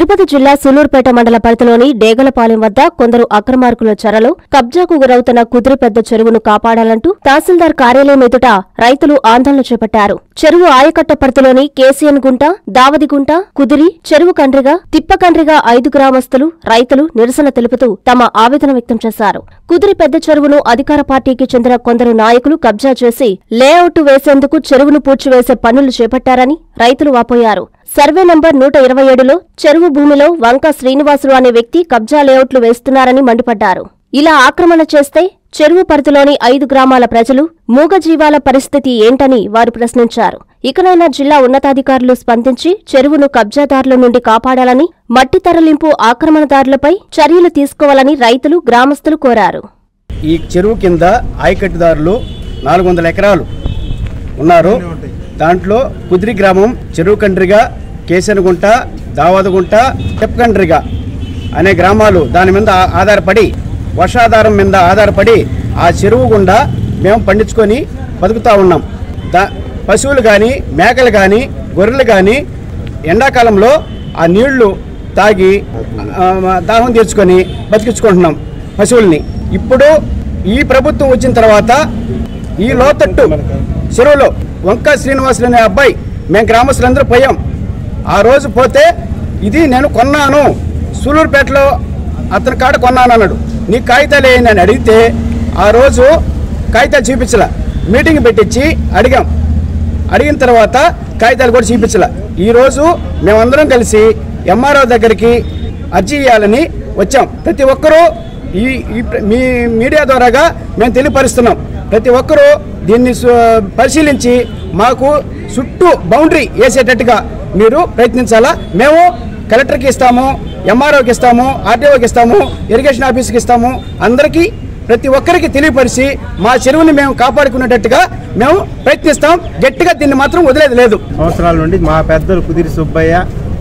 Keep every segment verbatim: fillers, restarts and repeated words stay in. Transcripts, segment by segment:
తిరుపతి జిల్లా సూలూరుపేట మండల పరిధిలోని డేగలపాలెం వద్ద కొందరు అక్రమార్కుల చొరలో కబ్జాకు గురవుతున్న కుదిరి పెద్ద చెరువును కాపాడాలంటూ తహసీల్దార్ కార్యాలయం ఎదుట రైతులు ఆందోళన చేపట్టారు. చెరువు ఆయకట్ట పరిధిలోని కేసీఎన్ గుంట, దావదిగుంట, కుదిరి, చెరువు కండ్రిగా, తిప్పకండ్రిగా ఐదు గ్రామస్తులు, రైతులు నిరసన తెలుపుతూ తమ ఆవేదన వ్యక్తం చేశారు. కుదిరి పెద్ద చెరువును అధికార పార్టీకి చెందిన కొందరు నాయకులు కబ్జా చేసి లేఅవుట్ వేసేందుకు చెరువును పూడ్చివేసే పనులు చేపట్టారని రైతులు వాపోయారు. సర్వే నంబర్ నూట ఇరవై ఏడులో చెరువు భూమిలో వంక శ్రీనివాసులు అనే వ్యక్తి కబ్జా లేఅవుట్లు వేస్తున్నారని మండిపడ్డారు. ఇలా ఆక్రమణ చేస్తే చెరువు పరిధిలోని ఐదు గ్రామాల ప్రజలు, మూగజీవాల పరిస్థితి ఏంటని వారు ప్రశ్నించారు. ఇకనైనా జిల్లా ఉన్నతాధికారులు స్పందించి చెరువును కబ్జాదారుల నుండి కాపాడాలని, మట్టి తరలింపు ఆక్రమణదారులపై చర్యలు తీసుకోవాలని రైతులు, గ్రామస్తులు కోరారు. ఈ చెరువు కింద ఆయకట్టుదారులు నాలుగు వందల ఎకరాలు ఉన్నారు. దాంట్లో కుదిరి గ్రామం, చెరువు కండ్రిగా, కేసనగుంట, దావదగుంట, తెప్పకండ్రిగా అనే గ్రామాలు దాని మీద ఆధారపడి, వర్షాధారం మీద ఆధారపడి ఆ చెరువు గుండా మేము పండించుకొని బతుకుతూ ఉన్నాం. దా పశువులు కానీ, మేకలు కానీ, గొర్రెలు కానీ ఎండాకాలంలో ఆ నీళ్లు తాగి దాహం తీర్చుకొని బతికించుకుంటున్నాం పశువుల్ని. ఇప్పుడు ఈ ప్రభుత్వం వచ్చిన తర్వాత ఈ లోతట్టు చెరువులో వంక శ్రీనివాసులు అనే అబ్బాయి, మేము గ్రామస్తులందరూ పోయాం. ఆ రోజు పోతే ఇది నేను కొన్నాను, సూలూరుపేటలో అతని కాడ కొన్నాను అన్నాడు. నీ కాగితాలు ఏంటి అని అడిగితే ఆ రోజు కాగితాలు చూపించలే. మీటింగ్ పెట్టించి అడిగాం. అడిగిన తర్వాత కాగితాలు కూడా చూపించలే. ఈరోజు మేమందరం కలిసి ఎంఆర్ఓ దగ్గరికి అర్జీ ఇవ్వాలని వచ్చాం. ప్రతి ఒక్కరూ ఈ మీ మీడియా ద్వారాగా మేము తెలియపరుస్తున్నాం. ప్రతి ఒక్కరూ దీన్ని పరిశీలించి మాకు చుట్టూ బౌండరీ వేసేటట్టుగా మీరు ప్రయత్నించాలా. మేము కలెక్టర్కి ఇస్తాము, ఎంఆర్ఓకి ఇస్తాము, ఆర్టీఓకి ఇస్తాము, ఇరిగేషన్ ఆఫీస్కి ఇస్తాము. అందరికీ ప్రతి ఒక్కరికి తెలియపరిచి మా చెరువుని మేము కాపాడుకునేటట్టుగా మేము ప్రయత్నిస్తాం. గట్టిగా దీన్ని మాత్రం వదిలేదు లేదు. సంవత్సరాల నుండి మా పెద్దలు కుదిరి సుబ్బయ్య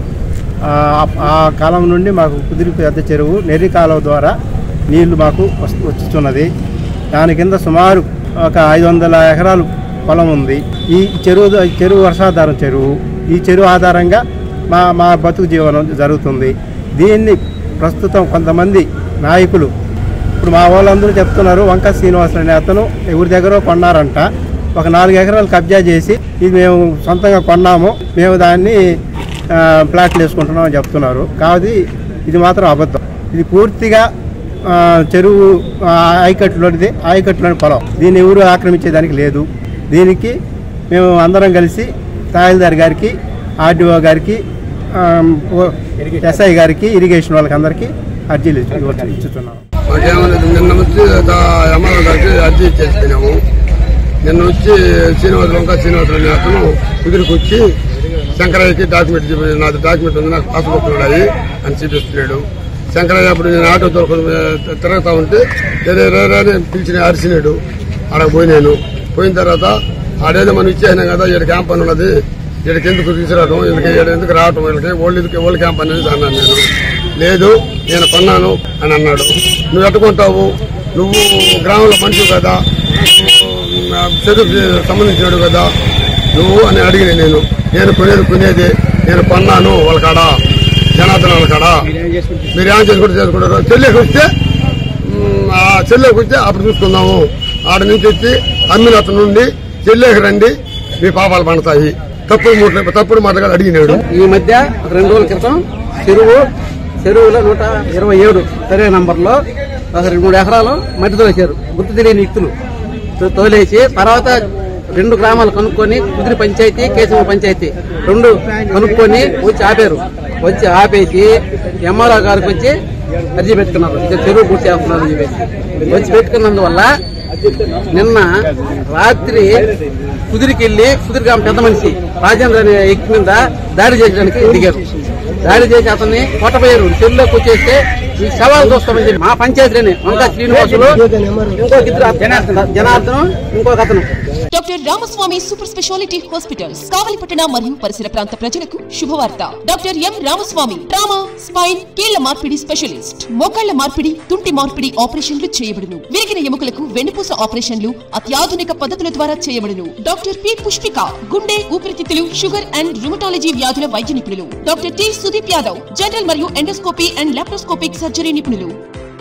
ఆ కాలం నుండి మాకు కుదిరి పెద్ద చెరువు నెర్రి కాలువ ద్వారా నీళ్లు మాకు వచ్చుతున్నది. దాని కింద సుమారు ఒక ఐదు వందల ఎకరాలు పొలం ఉంది. ఈ చెరువు చెరువు వర్షాధారం చెరువు. ఈ చెరువు ఆధారంగా మా మా బతుకు జీవనం జరుగుతుంది. దీన్ని ప్రస్తుతం కొంతమంది నాయకులు, ఇప్పుడు మా వాళ్ళందరూ చెప్తున్నారు, వంక శ్రీనివాసులు అనే అతను ఎవరి దగ్గర కొన్నారంట. ఒక నాలుగు ఎకరాలు కబ్జా చేసి ఇది మేము సొంతంగా కొన్నాము, మేము దాన్ని ప్లాట్లు వేసుకుంటున్నాం అని చెప్తున్నారు. కాబట్టి ఇది మాత్రం అబద్ధం. ఇది పూర్తిగా చెరువు ఆయకట్టులోనిది, ఆయకట్టులోని పొలం. దీన్ని ఎవరు ఆక్రమించేదానికి లేదు. దీనికి మేము అందరం కలిసి తహసీల్దార్ గారికి, ఆర్డీఓ గారికి, ఎస్ఐ గారికి, ఇరిగేషన్ వాళ్ళకి అందరికీ అర్జీలు ఇచ్చుతున్నాము. నిన్న వచ్చి ఎంఆర్ఓ గారికి అర్జీ ఇచ్చేసినాము. నిన్న వచ్చి శ్రీనివాసులు వంక శ్రీనివాసులు అతను కుదిరికి వచ్చి శంకరయ్యకి డాక్యుమెంట్ చూపి, నాది డాక్యుమెంట్ ఉంది, నాకు పాస్బుక్ ఉన్నాయి అని చూపిస్తున్నాడు. శంకరయ్య అప్పుడు నేను ఆటో తోలుకొని తిరుగుతా ఉంటే అని పిలిచిన అరిసినాడు. ఆడకు పోయినాను. పోయిన తర్వాత ఆడేదో మనం ఇచ్చేసినాం కదా, ఇక్కడ క్యాంప్ అని ఉన్నది, ఇక్కడికి ఎందుకు తీసుకురావడం, వీళ్ళకి ఎందుకు రావటం, వీళ్ళకి ఓల్డ్ ఓల్డ్ క్యాంప్ అనేది అన్నాను. నేను లేదు నేను కొన్నాను అని అన్నాడు. నువ్వు ఎట్టుకుంటావు, నువ్వు గ్రామంలో మనిషి కదా, చదువుకి సంబంధించినాడు కదా నువ్వు అని అడిగిన. నేను నేను కొనేది కొనేది నేను కొన్నాను వాళ్ళ కాడ, జనార్దన్ వాళ్ళ కాడ. మీరు ఏం చేసుకుంటే చేసుకుంటారు. చెల్లెకి వస్తే ఆ చెల్లెకి వస్తే అప్పుడు చూసుకుందాము. ఆడ నుంచి వచ్చి అమ్మిన అతను నుండి చెల్లెకి రండి, మీ పాపాలు పండుతాయి, తప్పుడు మూట తప్పుడు మాటగా అడిగినాడు. ఈ మధ్య రెండు రోజుల క్రితం చెరువు చెరువులో నూట ఇరవై ఏడు సర్వే నంబర్లో ఒక రెండు మూడు ఎకరాలు మట్టి తోలేశారు. గుర్తు తెలియని వ్యక్తులు తోలేసి తర్వాత రెండు గ్రామాలు కనుక్కొని కుదిరి పంచాయతీ, కేశవ పంచాయతీ రెండు కనుక్కొని వచ్చి ఆపారు. వచ్చి ఆపేసి ఎంఆర్ఓ గారికి వచ్చి అర్జీ పెట్టుకున్నారు, చెరువు పూర్తి చేస్తున్నారు అని చెప్పేసి. వచ్చి పెట్టుకున్నందువల్ల నిన్న రాత్రి కుదిరికి వెళ్లి కుదిరి గ్రామం పెద్ద మనిషి రాజేంద్ర అనే వ్యక్తి మీద దాడి చేయడానికి దిగారు. దాడి చేసి అతన్ని కొట్టపోయారు. చెరువులోకి వచ్చేస్తే ఈ సవాలు చూస్తామని చెప్పి మా పంచాయతీలోనే వంక శ్రీనివాసులు, ఇంకొక ఇద్దరు జనార్దన్, ఇంకొక అతను doctor Ramaswamy super speciality hospitals కావలిపట్టణ మరియు పరిసర ప్రాంత ప్రజలకు శుభవార్త. Doctor M Ramaswamy trauma, spine, కీళ్ల మార్పిడి స్పెషలిస్ట్. మోకాళ్ల మార్పిడి, తుంటి మార్పిడి ఆపరేషన్లు చేయబడును. విరిగిన ఎముకలకు వెన్నుపూస ఆపరేషన్లు అత్యాధునిక పద్ధతుల ద్వారా చేయబడును. డాక్టర్ పి పుష్పిక గుండె, ఊపిరితిత్తులు, షుగర్ అండ్ రుమటాలజీ వ్యాధుల వైద్య నిపుణులు. Doctor T Sudeep Yadav general మరియు ఎండోస్కోపీ అండ్ లాప్రోస్కోపిక్ సర్జరీ నిపుణులు.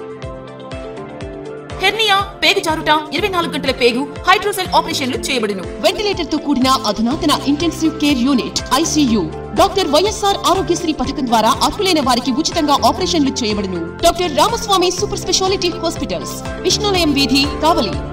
హెర్నియా, పేగు జారుట, ఇరవై నాలుగు గంటల పేగు, హైడ్రోసెల్ ఆపరేషన్లు చేయబడును. వెంటిలేటర్ తో కూడిన అధునాతన intensive care unit ICU. Doctor YSR Aarogyasri పథకం ద్వారా అర్హులైన వారికి ఉచితంగా ఆపరేషన్లు చేయబడును. Doctor Ramaswamy super speciality hospitals, Vishnulayam వీధి, కావలి.